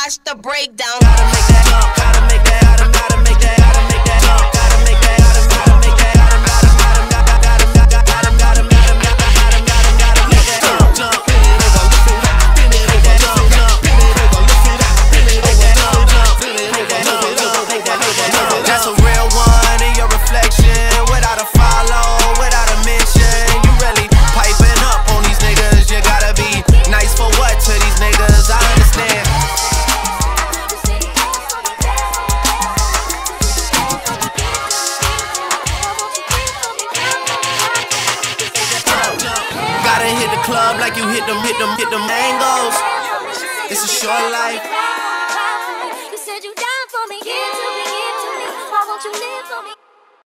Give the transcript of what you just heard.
watch the breakdown. Gotta make that jump, gotta make that, gotta make that, gotta make that jump, gotta make that, gotta make that, that's a real one in your reflection, without a follow, without a mention. You really piping up on these niggas. You gotta be nice for what to these niggas? I understand. Gotta hit the club like you hit them angles. It's a short life. You said you down for me, give to me, why won't you live for me?